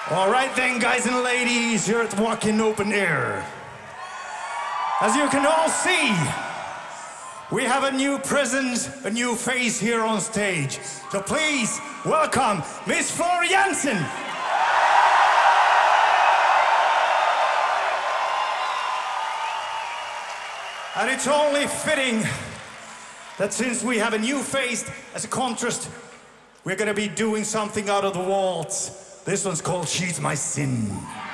All right then, guys and ladies, here at Wacken Open Air. As you can all see, we have a new presence, a new face here on stage. So please welcome Miss Flora Jansen. And it's only fitting that since we have a new face as a contrast, we're gonna be doing something out of the waltz. This one's called She's My Sin.